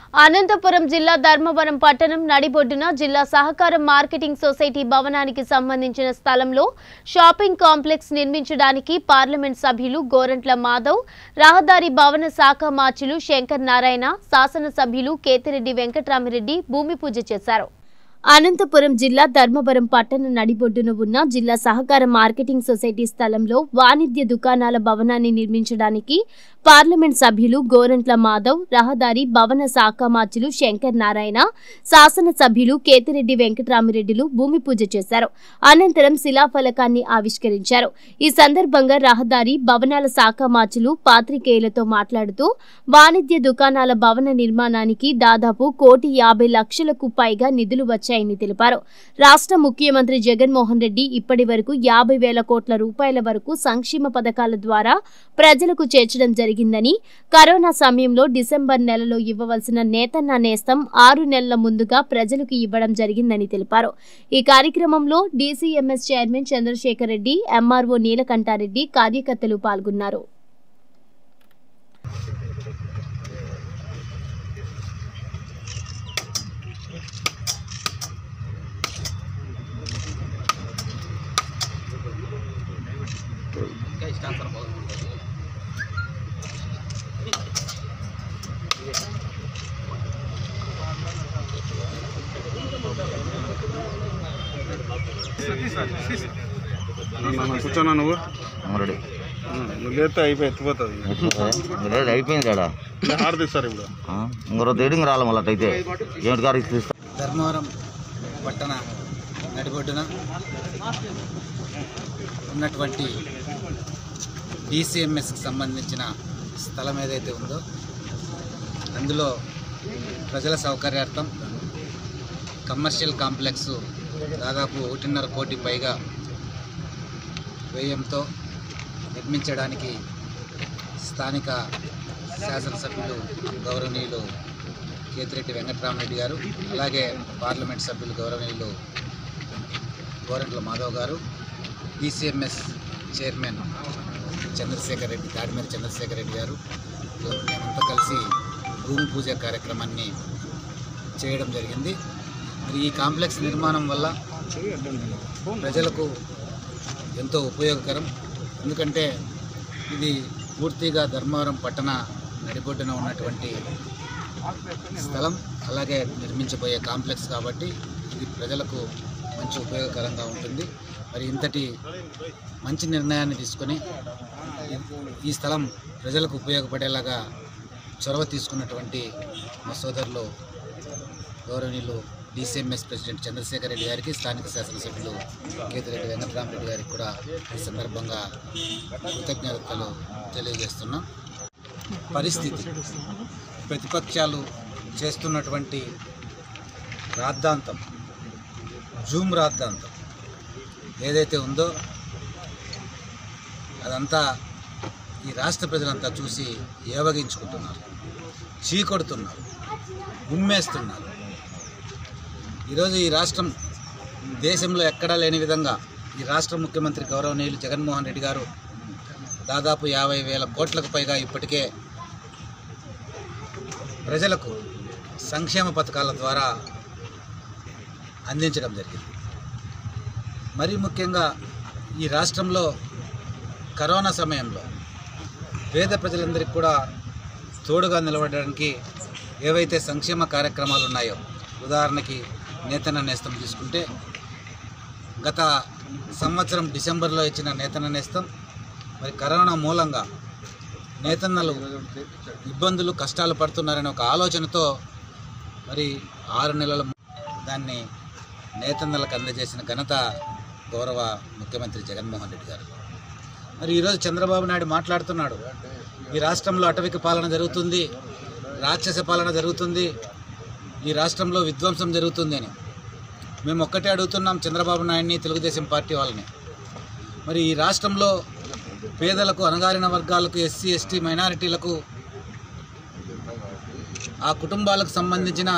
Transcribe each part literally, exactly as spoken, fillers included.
అనంతపురం జిల్లా ధర్మవరం పట్టణం నడిబొడ్డున జిల్లా సహకార మార్కెటింగ్ సొసైటీ భవనానికి సంబంధించిన స్థలంలో షాపింగ్ కాంప్లెక్స్ నిర్మించడానికి పార్లమెంట్ సభ్యులు గోరంట్ల మాధవ్, రహదారి భవన శాఖ మార్చులు శంకర్ నారాయణ, శాసన సభ్యులు కేతిరెడ్డి వెంకటరామిరెడ్డి భూమి పూజ చేశారు. అనంతపురం జిల్లా ధర్మవరం పట్టణ నడిబొడ్డున ఉన్న జిల్లా సహకార మార్కెటింగ్ సొసైటీ స్థలంలో వాణిజ్య దుకాణాల భవనాన్ని నిర్మించడానికి పార్లమెంట్ సభ్యులు గోరంట్ల మాధవ్, రహదారి భవన శాఖ మార్చులు శంకర్ నారాయణ, శాసన సభ్యులు కేతిరెడ్డి వెంకటరామిరెడ్డిలు భూమి పూజ చేశారు. అనంతరం శిలాఫలకాన్ని ఆవిష్కరించారు. ఈ సందర్భంగా రహదారి భవనాల శాఖ మార్చులు పాత్రికేయులతో మాట్లాడుతూ వాణిజ్య దుకాణాల భవన నిర్మాణానికి దాదాపు కోటి యాభై లక్షలకు పైగా నిధులు వచ్చాయి తెలిపారు. రాష్ట్ర ముఖ్యమంత్రి జగన్మోహన్ రెడ్డి ఇప్పటి వరకు యాభై వేల కోట్ల రూపాయల వరకు సంక్షేమ పథకాల ద్వారా ప్రజలకు చేర్చడం జరిగిందని, కరోనా సమయంలో డిసెంబర్ నెలలో ఇవ్వవలసిన నేతన్న నేస్తం ఆరు నెలల ముందుగా ప్రజలకు ఇవ్వడం జరిగిందని తెలిపారు. ఈ కార్యక్రమంలో DCMS chairman Chandrashekar Reddy, MRO Neelakantareddy, కార్యకర్తలు పాల్గొన్నారు. కూర్చోన్నా నువ్వు రెడీ లేతే అయిపోయి ఎత్తిపోతుంది లేదు అయిపోయింది కదా ఆడదీస్తారు ఇప్పుడు ఇంకో రీడింగ్ రాలి మళ్ళీ అయితే ఏమిటి గారు ఇస్తా. ధర్మవరం పట్టణ నడిబొడ్డున ఉన్నటువంటి డీసీఎంఎస్కి సంబంధించిన స్థలం ఏదైతే ఉందో అందులో ప్రజల సౌకర్యార్థం కమర్షియల్ కాంప్లెక్స్ దాదాపు ఒకటిన్నర కోటి పైగా వ్యయంతో నిర్మించడానికి స్థానిక శాసనసభ్యులు గౌరవనీయులు కేతిరెడ్డి వెంకటరామిరెడ్డి గారు, అలాగే పార్లమెంట్ సభ్యులు గౌరవనీయులు గోరంట్ల మాధవ్ గారు, డీసీఎంఎస్ చైర్మన్ చంద్రశేఖర్ రెడ్డి దాడిమేర చంద్రశేఖర్ రెడ్డి గారు మేమంతా కలిసి భూమి పూజ కార్యక్రమాన్ని చేయడం జరిగింది. మరి ఈ కాంప్లెక్స్ నిర్మాణం వల్ల ప్రజలకు ఎంతో ఉపయోగకరం. ఎందుకంటే ఇది పూర్తిగా ధర్మవరం పట్టణ నడిబొడ్డున ఉన్నటువంటి స్థలం, అలాగే నిర్మించబోయే కాంప్లెక్స్ కాబట్టి ఇది ప్రజలకు మంచి ఉపయోగకరంగా ఉంటుంది. మరి ఇంతటి మంచి నిర్ణయాన్ని తీసుకొని ఈ స్థలం ప్రజలకు ఉపయోగపడేలాగా చొరవ తీసుకున్నటువంటి మా సోదరులు గౌరవనీయులు డీసీఎంఎస్ ప్రెసిడెంట్ చంద్రశేఖర్ రెడ్డి గారికి, స్థానిక శాసనసభ్యులు కేతిరెడ్డి వెంకటరామిరెడ్డి గారికి కూడా ఈ సందర్భంగా కృతజ్ఞతలు తెలియజేస్తున్నాం. పరిస్థితి ప్రతిపక్షాలు చేస్తున్నటువంటి రాద్ధాంతం, జూమ్ రాద్ధాంతం ఏదైతే ఉందో అదంతా ఈ రాష్ట్ర ప్రజలంతా చూసి ఏవగించుకుంటున్నారు, చీకొడుతున్నారు, ఉమ్మేస్తున్నారు. ఈరోజు ఈ రాష్ట్రం దేశంలో ఎక్కడా లేని విధంగా ఈ రాష్ట్ర ముఖ్యమంత్రి గౌరవనీయులు జగన్మోహన్ రెడ్డి గారు దాదాపు యాభై వేల కోట్లకు పైగా ఇప్పటికే ప్రజలకు సంక్షేమ పథకాల ద్వారా అందించడం జరిగింది. మరీ ముఖ్యంగా ఈ రాష్ట్రంలో కరోనా సమయంలో పేద ప్రజలందరికీ కూడా తోడుగా నిలబడడానికి ఏవైతే సంక్షేమ కార్యక్రమాలు ఉన్నాయో, ఉదాహరణకి నేతన్న నేస్తం తీసుకుంటే గత సంవత్సరం డిసెంబర్లో ఇచ్చిన నేతన్న నేస్తం మరి కరోనా మూలంగా నేతన్నలు ఇబ్బందులు కష్టాలు పడుతున్నారనే ఒక ఆలోచనతో మరి ఆరు నెలల దాన్ని నేతన్నలకు అందజేసిన ఘనత గౌరవ ముఖ్యమంత్రి జగన్మోహన్ రెడ్డి గారు. మరి ఈరోజు చంద్రబాబు నాయుడు మాట్లాడుతున్నాడు, ఈ రాష్ట్రంలో అటవిక పాలన జరుగుతుంది, రాక్షస పాలన జరుగుతుంది, ఈ రాష్ట్రంలో విధ్వంసం జరుగుతుంది అని. మేము ఒక్కటే అడుగుతున్నాం చంద్రబాబు నాయుడిని, తెలుగుదేశం పార్టీ వాళ్ళని, మరి ఈ రాష్ట్రంలో పేదలకు, అణగారిన వర్గాలకు, ఎస్సీ ఎస్టీ మైనారిటీలకు, ఆ కుటుంబాలకు సంబంధించిన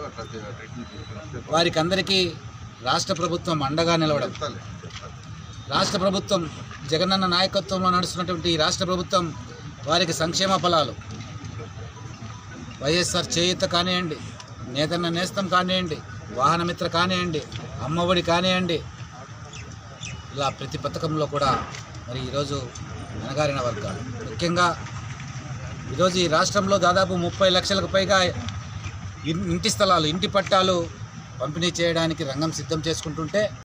వారికి అందరికీ రాష్ట్ర ప్రభుత్వం అండగా నిలవడం, రాష్ట్ర ప్రభుత్వం జగనన్న నాయకత్వంలో నడుస్తున్నటువంటి ఈ రాష్ట్ర ప్రభుత్వం వారికి సంక్షేమ ఫలాలు వైఎస్ఆర్ చేయూత కానివ్వండి, నేతన్న నేస్తం కానివ్వండి, వాహనమిత్ర కానివ్వండి, అమ్మఒడి కానివ్వండి, ఇలా ప్రతి పథకంలో కూడా మరి ఈరోజు అణగారిన వర్గాలు ముఖ్యంగా ఈరోజు ఈ రాష్ట్రంలో దాదాపు ముప్పై లక్షలకు పైగా ఇంటి స్థలాలు, ఇంటి పట్టాలు పంపిణీ చేయడానికి రంగం సిద్ధం చేసుకుంటుంటే